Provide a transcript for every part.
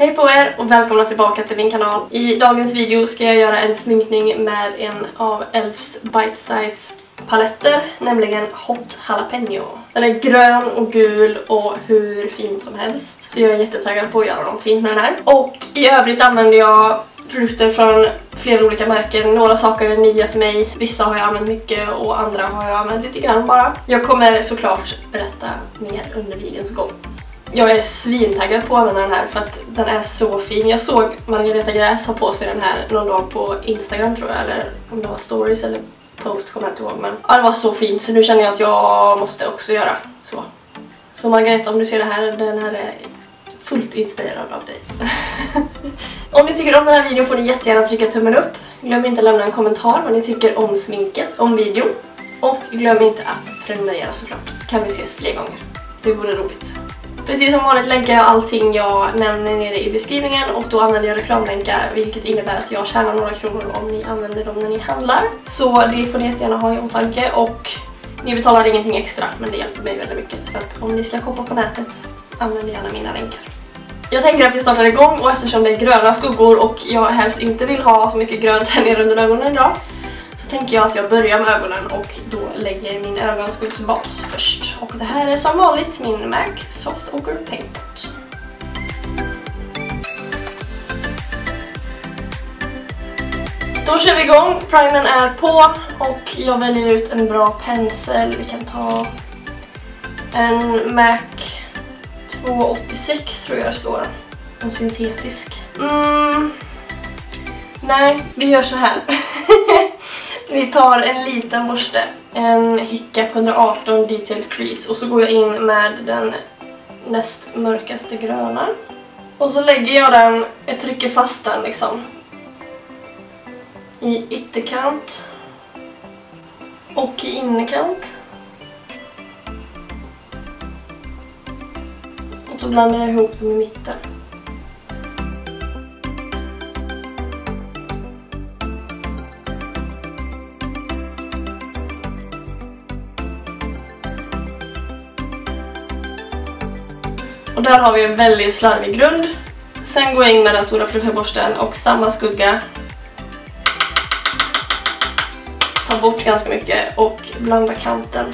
Hej på er och välkomna tillbaka till min kanal. I dagens video ska jag göra en sminkning med en av Elfs Bite Size paletter, nämligen Hot Jalapeno. Den är grön och gul och hur fin som helst. Så jag är jättetaggad på att göra något fint med den här. Och i övrigt använder jag produkter från flera olika märken. Några saker är nya för mig. Vissa har jag använt mycket och andra har jag använt lite grann bara. Jag kommer såklart berätta mer under videons gång. Jag är svintaggad på att använda den här för att den är så fin. Jag såg Margareta Gräs ha på sig den här någon dag på Instagram tror jag. Eller om det var stories eller post kommer jag inte ihåg. Men ja, det var så fint så nu känner jag att jag måste också göra så. Så Margareta, om du ser det här, den här är fullt inspirerad av dig. Om ni tycker om den här videon får ni jättegärna trycka tummen upp. Glöm inte att lämna en kommentar vad ni tycker om sminket, om videon. Och glöm inte att prenumerera såklart, så kan vi ses fler gånger. Det vore roligt. Precis som vanligt länkar jag allting jag nämner nere i beskrivningen och då använder jag reklamlänkar, vilket innebär att jag tjänar några kronor om ni använder dem när ni handlar. Så det får ni jättegärna ha i åtanke och ni betalar ingenting extra, men det hjälper mig väldigt mycket. Så att om ni ska shoppa på nätet, använd gärna mina länkar. Jag tänker att vi startar igång och eftersom det är gröna skuggor och jag helst inte vill ha så mycket grönt här nere under ögonen idag, så tänker jag att jag börjar med ögonen och då lägger jag min ögonskuggsbas först. Och det här är som vanligt min MAC Soft Ochre Paint Pot. Då kör vi igång. Primern är på och jag väljer ut en bra pensel. Vi kan ta en MAC 286 tror jag det står. En syntetisk. Nej, vi gör så här. Vi tar en liten borste, en Hiccup 118 Detailed Crease och så går jag in med den näst mörkaste gröna. Och så lägger jag den, jag trycker fast den liksom i ytterkant och i innerkant. Och så blandar jag ihop dem i mitten. Och där har vi en väldigt slarvig grund. Sen går jag in med den stora fluffiga borsten och samma skugga. Ta bort ganska mycket och blanda kanten.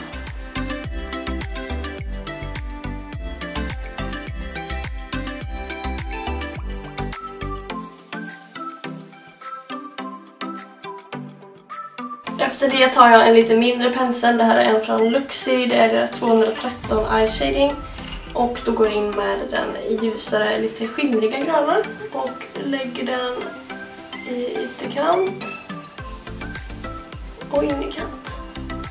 Efter det tar jag en lite mindre pensel. Det här är en från Luxi. Det är deras 213 Eye Shading. Och då går jag in med den ljusare, lite skimriga gröna och lägger den i ytterkant och in i kant.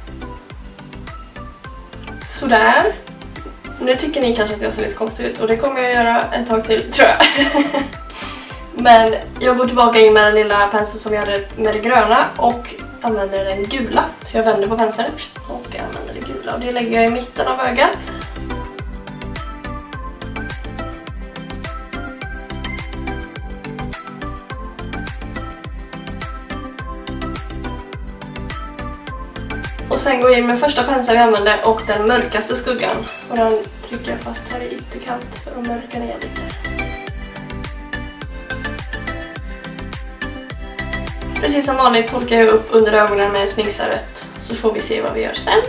Sådär. Nu tycker ni kanske att jag ser lite konstig ut och det kommer jag göra ett tag till tror jag. Men jag går tillbaka in med den lilla penseln som jag hade med det gröna och använder den gula. Så jag vänder på penseln och använder det gula och det lägger jag i mitten av ögat. Och sen går jag in med första penseln jag använder och den mörkaste skuggan. Och den trycker jag fast här i ytterkant för att mörka ner lite. Precis som vanligt torkar jag upp under ögonen med sminkservett. Så får vi se vad vi gör sen.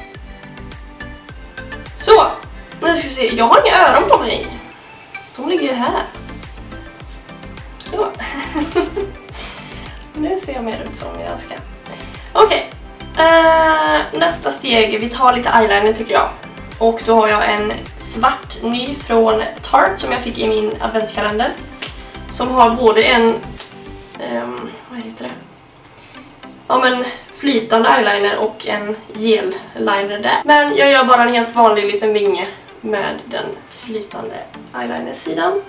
Så, nu ska vi se. Jag har inga öron på mig. De ligger ju här. Så. Nu ser jag mer ut som jag ska. Okej. Nästa steg, vi tar lite eyeliner tycker jag. Och då har jag en svart ny från Tarte som jag fick i min adventskalender. Som har både en vad heter det? Ja men flytande eyeliner och en gel-liner där. Men jag gör bara en helt vanlig liten vinge med den flytande eyeliner-sidan.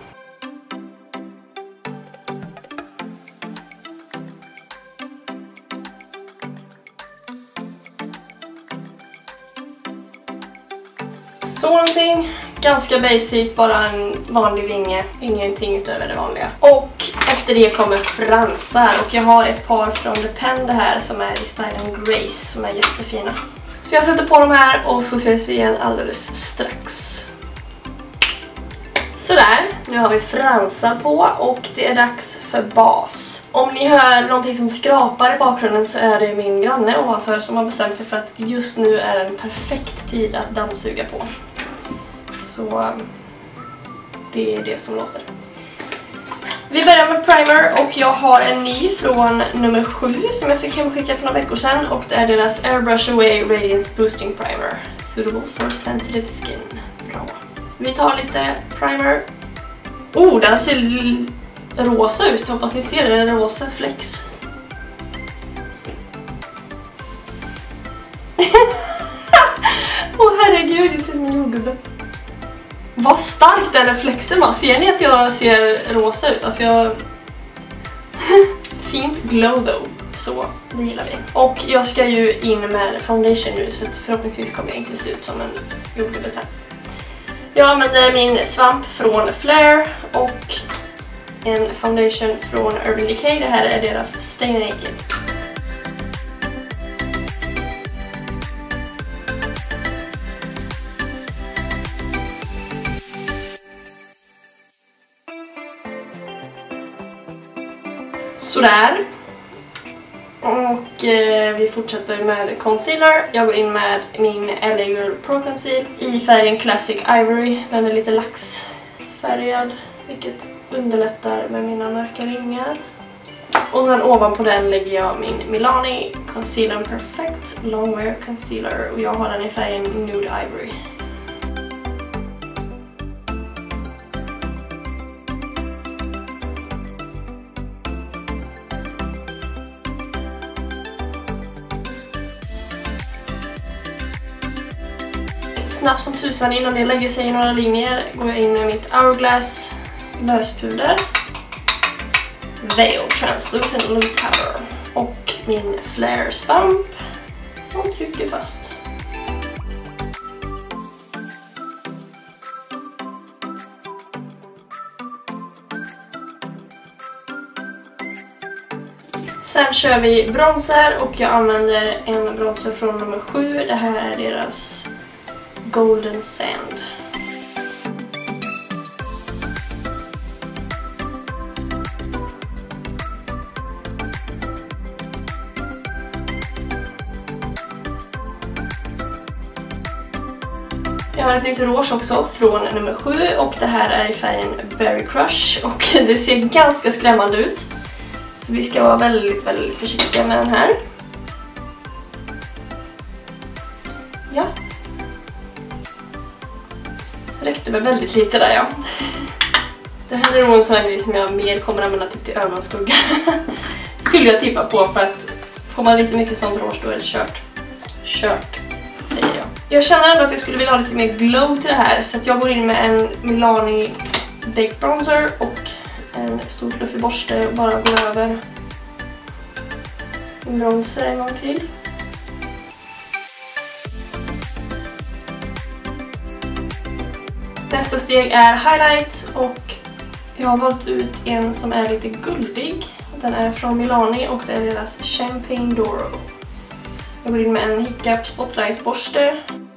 Så någonting, ganska basic, bara en vanlig vinge, ingenting utöver det vanliga. Och efter det kommer fransar och jag har ett par från Le Pen det här som är i stylen Grace som är jättefina. Så jag sätter på dem här och så ses vi igen alldeles strax. Så Sådär, nu har vi fransar på och det är dags för bas. Om ni hör någonting som skrapar i bakgrunden så är det min granne ovanför som har bestämt sig för att just nu är en perfekt tid att dammsuga på. Så det är det som låter. Vi börjar med primer och jag har en ny från nummer 7 som jag fick hemskickad för några veckor sedan. Och det är deras Airbrush Away Radiance Boosting Primer. Suitable for sensitive skin. Bra. Vi tar lite primer. Oh, den ser rosa ut. Hoppas ni ser den rosa flex. Åh herregud, det ser ut som en jordgubbe. Vad stark den reflexen var. Ser ni att jag ser rosa ut? Alltså jag... Fint glow though. Så, det gillar vi. Och jag ska ju in med foundation nu så förhoppningsvis kommer jag inte se ut som en jordgubbe sen. Jag använder min svamp från Flare och en foundation från Urban Decay. Det här är deras Stay Naked. Sådär. Och vi fortsätter med concealer. Jag går in med min LA Girl Pro Conceal i färgen Classic Ivory. Den är lite laxfärgad, vilket underlättar med mina mörka ringar. Och sen ovanpå den lägger jag min Milani Concealer Perfect Longwear Concealer. Och jag har den i färgen Nude Ivory. Snabbt som tusan innan det lägger sig i några linjer går jag in med mitt Hourglass löspuder, Veil Translucent Loose Powder och min Flare svamp och trycker fast. Sen kör vi bronzer och jag använder en bronzer från nummer 7. Det här är deras Golden Sand. Jag har ett nytt rouge också från nummer 7 och det här är i färgen Berry Crush och det ser ganska skrämmande ut. Så vi ska vara väldigt, väldigt försiktiga med den här. Ja. Räckte med väldigt lite där, ja. Det här är nog en sån här grej som jag mer kommer använda typ till ögonskugga. Skulle jag tippa på, för att får man lite mycket sånt rouge då är det kört. Kört, säger jag. Jag känner ändå att jag skulle vilja ha lite mer glow till det här. Så att jag går in med en Milani Baked Bronzer och en stor fluffig borste och bara går över en bronzer en gång till. Nästa steg är highlight och jag har valt ut en som är lite guldig. Den är från Milani och det är deras Champagne Doro. Jag går in med en Hiccup Spotlight borste.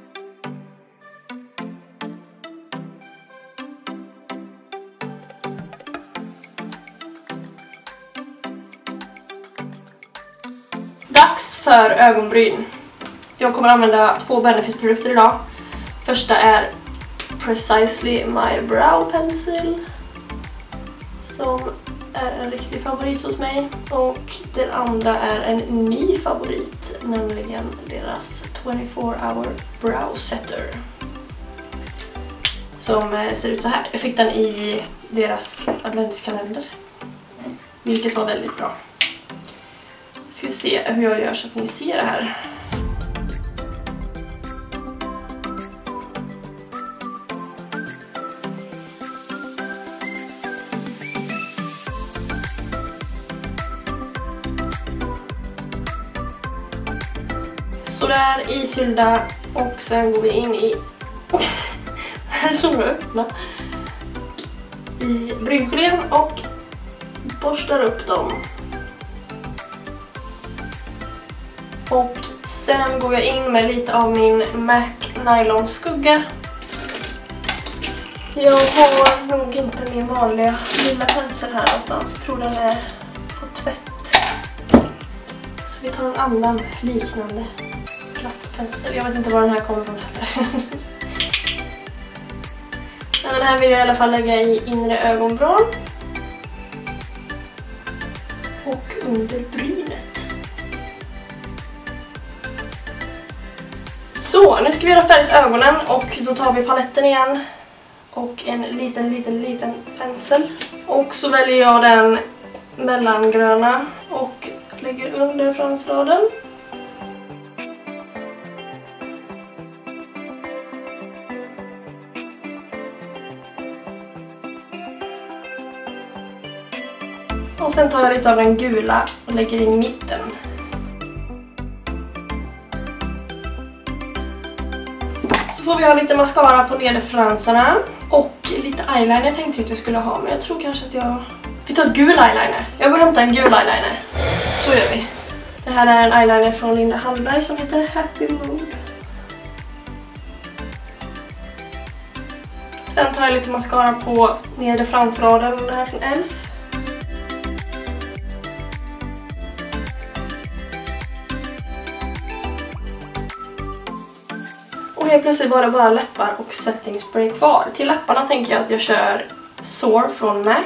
Dags för ögonbryn. Jag kommer använda 2 Benefit-produkter idag. Första är Precisely My Brow Pencil som är en riktig favorit hos mig, och den andra är en ny favorit, nämligen deras 24-hour Brow Setter som ser ut så här. Jag fick den i deras adventskalender, vilket var väldigt bra. Ska vi se hur jag gör så att ni ser det här. Så där ifyllda, och sen går vi in i här som är öppna i bryngelén och borstar upp dem. Och sen går jag in med lite av min MAC Nylon skugga Jag har nog inte min vanliga lilla pensel här någonstans. Jag tror den är på tvätt. Så vi tar en annan liknande platt pensel. Jag vet inte var den här kommer från heller. Den här vill jag i alla fall lägga i inre ögonbryn. Och under brynet. Så, nu ska vi göra färdigt ögonen och då tar vi paletten igen. Och en liten pensel. Och så väljer jag den mellangröna och lägger under fransraden. Och sen tar jag lite av den gula och lägger i mitten. Så får vi ha lite mascara på nederfransarna. Och lite eyeliner tänkte jag att jag skulle ha. Men jag tror kanske att vi tar gul eyeliner. Jag går och hämtar en gul eyeliner. Så gör vi. Det här är en eyeliner från Linda Hallberg som heter Happy Mood. Sen tar jag lite mascara på nederfransraden. Den här från Elf. Och helt plötsligt var det bara läppar och setting spray kvar. Till läpparna tänker jag att jag kör Soar från MAC.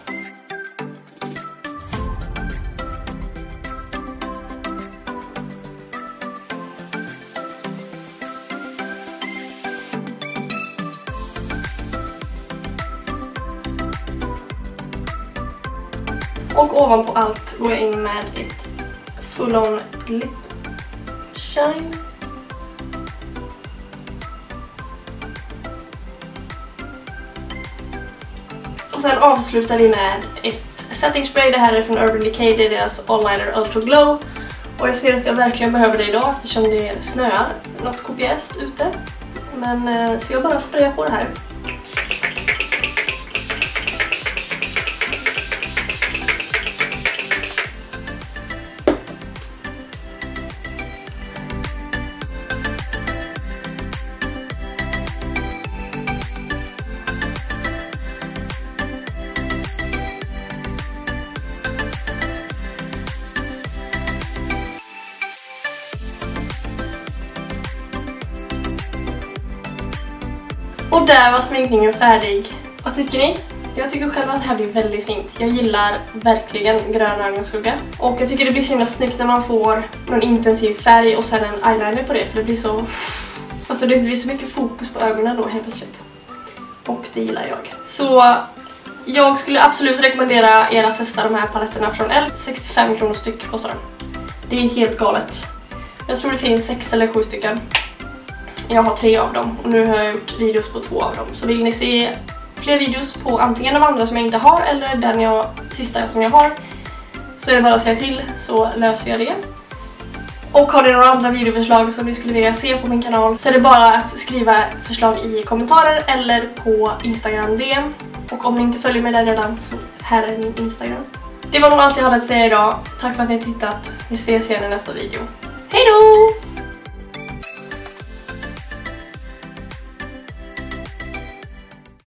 Och ovanpå allt går jag in med ett full-on lip shine. Och sen avslutar vi med ett setting spray. Det här är från Urban Decay, det är deras All Liner Ultra Glow. Och jag ser att jag verkligen behöver det idag eftersom det snöar något kopiöst ute. Men så jag bara sprayar på det här. Och där var sminkningen färdig. Vad tycker ni? Jag tycker själv att det här blir väldigt fint. Jag gillar verkligen grön ögonskugga. Och jag tycker det blir så himla snyggt när man får någon intensiv färg och sen en eyeliner på det. För det blir så... Alltså det blir så mycket fokus på ögonen då helt plötsligt. Och det gillar jag. Så jag skulle absolut rekommendera er att testa de här paletterna från Elf. 65 kronor styck kostar de. Det är helt galet. Jag tror det finns 6 eller 7 stycken. Jag har 3 av dem och nu har jag gjort videos på 2 av dem. Så vill ni se fler videos på antingen de andra som jag inte har eller den sista som jag har, så är det bara att säga till så löser jag det. Och har ni några andra videoförslag som ni skulle vilja se på min kanal så är det bara att skriva förslag i kommentarer eller på Instagram DM. Och om ni inte följer mig där redan så här är min Instagram. Det var nog allt jag hade att säga idag. Tack för att ni har tittat. Vi ses igen i nästa video. Hej då!